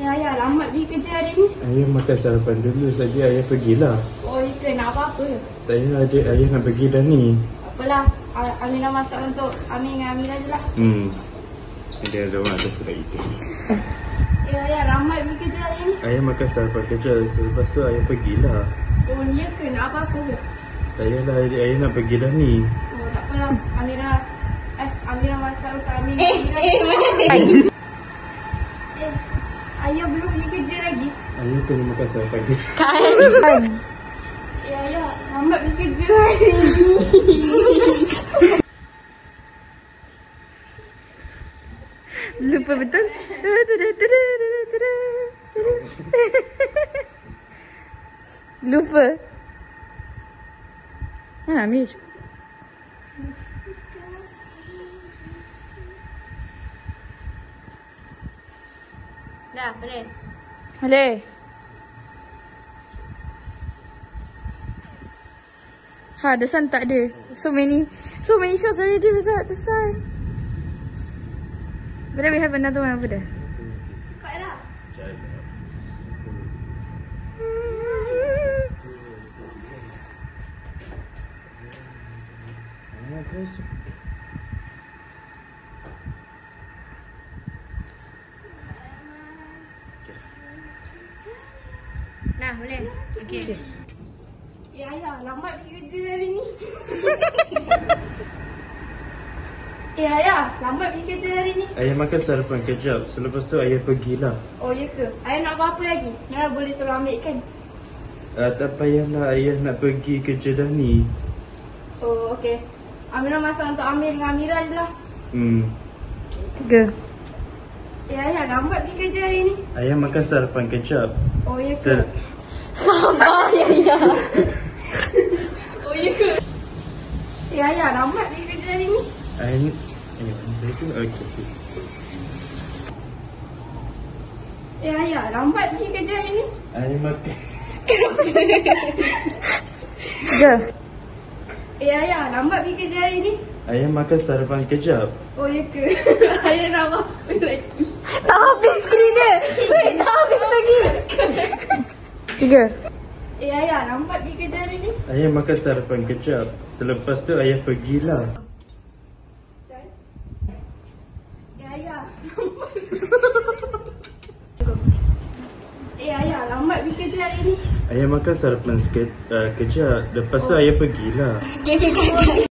Ayah, lambat pergi kerja hari ni. Ayah makan sarapan dulu saja, ayah pergilah. Oh, itu nak apa-apa ke? Tak payah, ayah nak pergi dah ni. Apalah, Amira masak untuk Amir dengan Amira je lah. Dia ada orang ada surat itu. Ayah, lambat pergi kerja hari ni. Ayah makan sarapan kerja, selepas tu ayah pergilah. Oh, ya ke? Nak apa-apa ke? Tak payahlah, ayah nak pergi dah ni. Oh, tak apalah. Amira masak untuk Amir dengan Amira. Ayah belum pergi kerja lagi. Ayah kena makan sarapan kerja. Kan? Ayah, lambat pergi kerja hari ni. Lupa betul. Lupa. Amir. Dah, boleh. Boleh. The sun tak ada. So many shots already without the sun. But then we have another one over there. Cepat lah. Nah, boleh. Okay. Ayah, lambat pergi kerja hari ni. Ayah, lambat pergi kerja hari ni. Ayah makan sarapan kejap, selepas tu ayah pergilah. Oh, ya ke? Ayah nak apa-apa lagi? Nara boleh tolong ambil kan? Tak payahlah, ayah nak pergi kerja dah ni. Oh, okey. Amira masak untuk Amir dengan Amira je lah. Tiga. Ayah, lambat pergi kerja hari ni. Ayah makan sarapan kejap. Oh, ya ke? Sabar, ya. Oh, ya ke? Ayah, lambat pergi kerja hari ni. Ayah okey. Ayah, lambat pergi kerja hari ni. Ayah makan. Tiga. Ayah, lambat pergi kerja hari ni. Ayah makan sarapan kejap. Oh, ya ke? Ayah nak apa lagi? Tak habis skrin dia. Wait, tak habis lagi. Tiga. Ayah, lambat pergi kerja hari ni. Ayah makan sarapan kejap, selepas tu ayah pergilah. Ayah, ayah, lambat pergi kerja hari ni. Ayah makan sarapan kejap, lepas tu ayah pergilah. Okay.